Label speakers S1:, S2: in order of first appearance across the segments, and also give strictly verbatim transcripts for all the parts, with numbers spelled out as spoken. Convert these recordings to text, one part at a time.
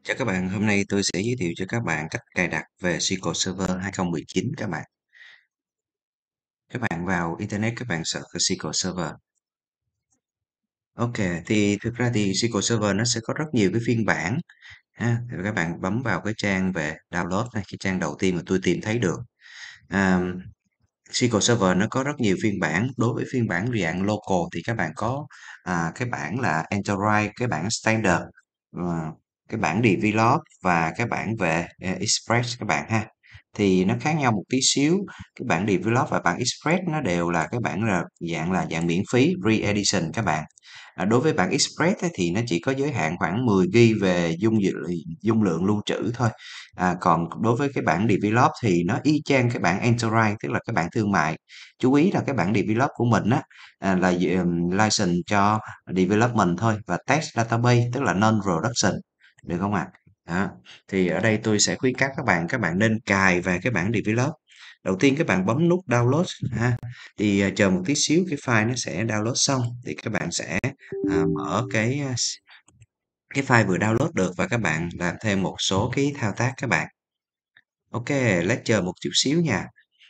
S1: Chào các bạn, hôm nay tôi sẽ giới thiệu cho các bạn cách cài đặt về ét qu eo Server hai không một chín các bạn. Các bạn vào Internet các bạn search ét qu eo Server. Ok, thì thực ra thì ét qu eo Server nó sẽ có rất nhiều cái phiên bản ha. Thì các bạn bấm vào cái trang về download này, cái trang đầu tiên mà tôi tìm thấy được. À, ét qu eo Server nó có rất nhiều phiên bản. Đối với phiên bản dạng local thì các bạn có à, cái bản là Enterprise, cái bản Standard, và cái bản Develop và cái bản về à, Express các bạn ha. Thì nó khác nhau một tí xíu. Cái bản Develop và bản Express nó đều là cái bản là dạng là dạng miễn phí, free edition các bạn. À, đối với bản Express ấy, thì nó chỉ có giới hạn khoảng mười gi-ga-bai về dung dự, dung lượng lưu trữ thôi. À, còn đối với cái bản Develop thì nó y chang cái bản Enterprise, tức là cái bản thương mại. Chú ý là cái bản Develop của mình á à, là um, license cho development thôi, và test database tức là non-production, được không ạ? Đó. Thì ở đây tôi sẽ khuyến cáo các bạn các bạn nên cài về cái bản Develop. Đầu tiên các bạn bấm nút download ha. Thì à, chờ một tí xíu cái file nó sẽ download xong thì các bạn sẽ à, mở cái à, cái file vừa download được và các bạn làm thêm một số cái thao tác các bạn. Ok, lát chờ một chút xíu nha.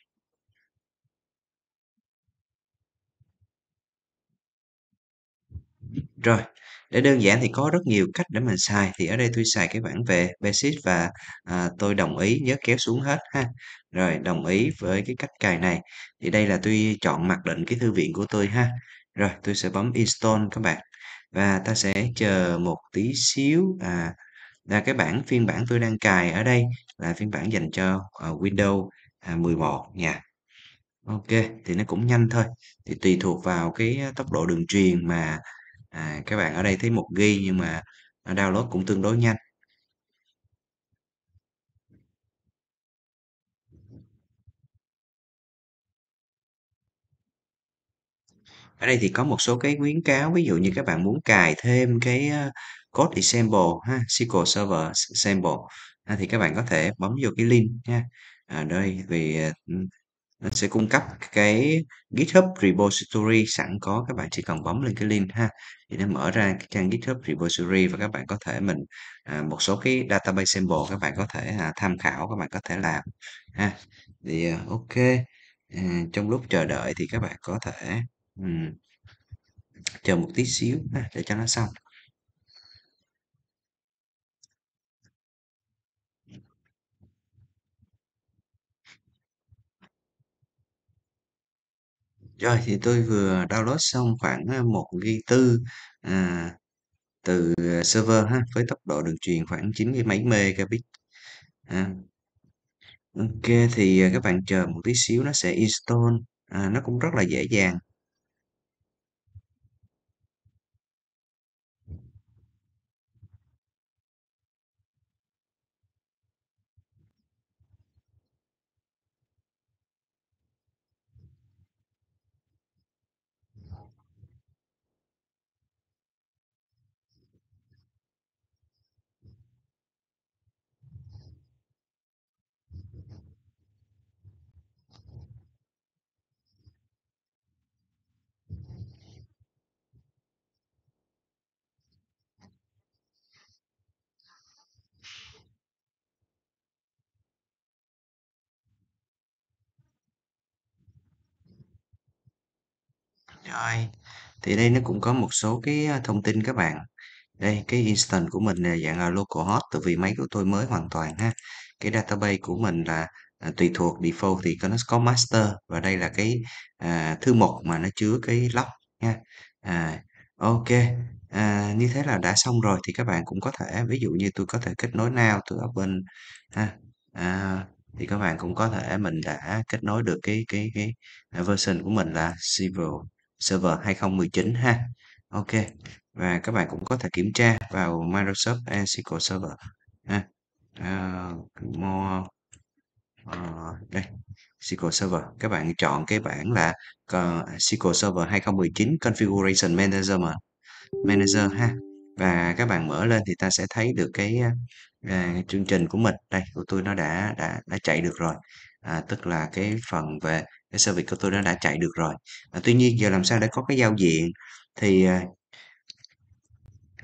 S1: Rồi, để đơn giản thì có rất nhiều cách để mình xài. Thì ở đây tôi xài cái bản về Basic và à, tôi đồng ý nhớ kéo xuống hết ha. Rồi, đồng ý với cái cách cài này. Thì đây là tôi chọn mặc định cái thư viện của tôi ha. Rồi, tôi sẽ bấm Install các bạn. Và ta sẽ chờ một tí xíu. À, là cái bản phiên bản tôi đang cài ở đây là phiên bản dành cho à, Windows à, mười một nha. Ok, thì nó cũng nhanh thôi. Thì tùy thuộc vào cái tốc độ đường truyền mà à, các bạn ở đây thấy một gi-ga-bai nhưng mà nó download cũng tương đối nhanh. Ở đây thì có một số cái khuyến cáo, ví dụ như các bạn muốn cài thêm cái uh, code example ha, ét qu eo Server example ha, thì các bạn có thể bấm vô cái link nha. À, đây vì uh, nó sẽ cung cấp cái GitHub repository sẵn có, các bạn chỉ cần bấm lên cái link ha, thì nó mở ra cái trang GitHub repository và các bạn có thể mình à, một số cái database sample các bạn có thể à, tham khảo, các bạn có thể làm ha. Thì à, ok. À, trong lúc chờ đợi thì các bạn có thể ừm, chờ một tí xíu ha, để cho nó xong. Rồi thì tôi vừa download xong khoảng à, một gi-ga-bai tư à, từ à, server ha, với tốc độ đường truyền khoảng chín mươi mấy megabit. À, ok, thì à, các bạn chờ một tí xíu nó sẽ install. À, nó cũng rất là dễ dàng. Rồi, thì đây nó cũng có một số cái à, thông tin các bạn. Đây, cái instance của mình là dạng là localhost, tại vì máy của tôi mới hoàn toàn ha. Cái database của mình là à, tùy thuộc default thì có nó có master, và đây là cái à, thư mục mà nó chứa cái log nha. À, ok. À, như thế là đã xong rồi, thì các bạn cũng có thể, ví dụ như tôi có thể kết nối now từ Open ha. À, thì các bạn cũng có thể mình đã kết nối được cái cái cái à, version của mình là Civil Server hai không một chín ha. Ok, và các bạn cũng có thể kiểm tra vào Microsoft ét qu eo Server ha. À, more, ờ, đây ét qu eo Server, các bạn chọn cái bảng là uh, ét qu eo Server hai không một chín Configuration Manager mà Manager ha, và các bạn mở lên thì ta sẽ thấy được cái à, chương trình của mình đây, của tôi nó đã đã đã chạy được rồi. À, tức là cái phần về cái service của tôi nó đã chạy được rồi. À, tuy nhiên giờ làm sao để có cái giao diện thì à,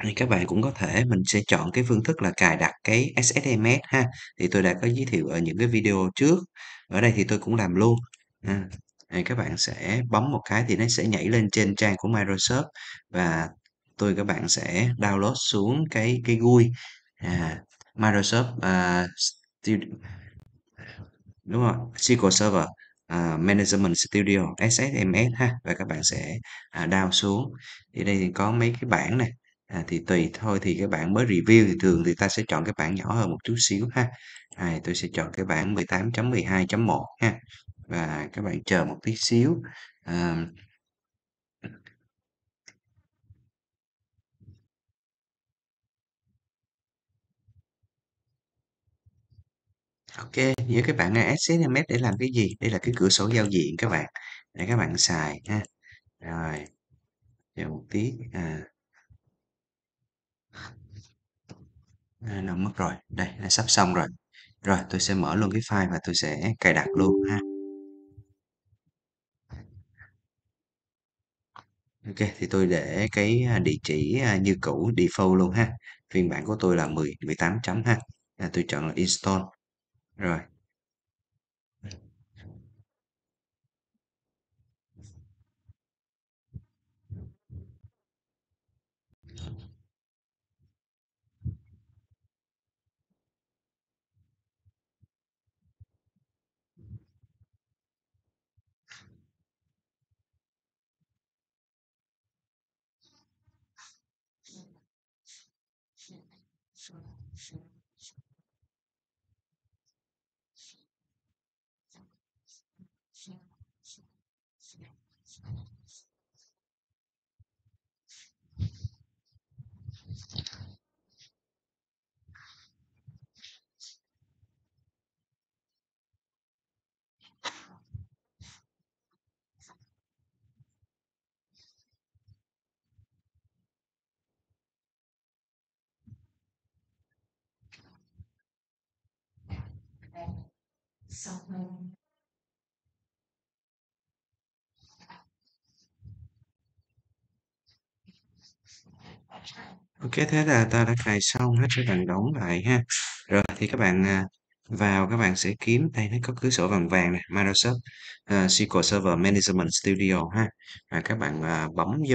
S1: Thì các bạn cũng có thể mình sẽ chọn cái phương thức là cài đặt cái ét ét em ét ha, thì tôi đã có giới thiệu ở những cái video trước. Ở đây thì tôi cũng làm luôn, à, thì các bạn sẽ bấm một cái thì nó sẽ nhảy lên trên trang của Microsoft và tôi các bạn sẽ download xuống cái cái giê u i, à, Microsoft, à, Stu đúng rồi, ét qu eo Server, à, Management Studio, ét ét em ét ha, và các bạn sẽ, à, down xuống. Thì đây thì có mấy cái bảng này, à, thì tùy thôi thì cái bảng mới review thì thường thì ta sẽ chọn cái bảng nhỏ hơn một chút xíu ha. À, tôi sẽ chọn cái bảng mười tám chấm mười hai chấm một ha, và các bạn chờ một tí xíu. À, OK, với cái bảng này ét ét em ét để làm cái gì? Đây là cái cửa sổ giao diện các bạn, để các bạn xài ha. Rồi, chờ một tí, à. À, đâu mất rồi? Đây, đã sắp xong rồi. Rồi, tôi sẽ mở luôn cái file và tôi sẽ cài đặt luôn ha. OK, thì tôi để cái à, địa chỉ à, như cũ default luôn ha. Phiên bản của tôi là mười, mười tám chấm ha. À, tôi chọn là install. Rồi, OK, thế là ta đã cài xong hết cái phần đóng lại ha. Rồi, thì các bạn à, vào các bạn sẽ kiếm, đây nó có cửa sổ vàng vàng này, Microsoft uh, ét qu eo Server Management Studio ha. Và các bạn à, bấm vô.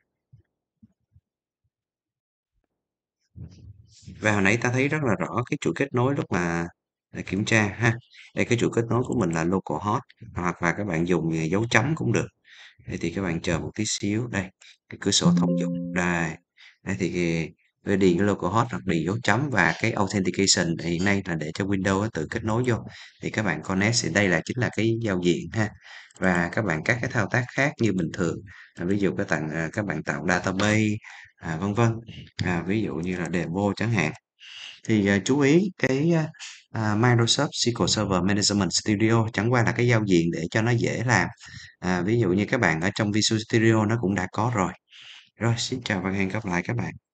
S1: Và hồi nãy ta thấy rất là rõ cái chuỗi kết nối lúc mà à, kiểm tra ha. Đây cái chuỗi kết nối của mình là localhost hoặc là các bạn dùng à, dấu chấm cũng được. Đây thì các bạn chờ một tí xíu. Đây, cái cửa sổ thông dụng. Đây. Đây thì cái- tôi điền cái localhost hoặc điền dấu chấm và cái authentication hiện nay là để cho Windows nó tự kết nối vô. Thì các bạn connect thì đây là chính là cái giao diện ha. Và các bạn các cái thao tác khác như bình thường. À, ví dụ các bạn à, các bạn tạo database à, vân vân. À, ví dụ như là demo chẳng hạn. Thì à, chú ý cái à, à, Microsoft ét qu eo Server Management Studio chẳng qua là cái giao diện để cho nó dễ làm. À, ví dụ như các bạn ở trong Visual Studio nó cũng đã có rồi. Rồi, xin chào và hẹn gặp lại các bạn.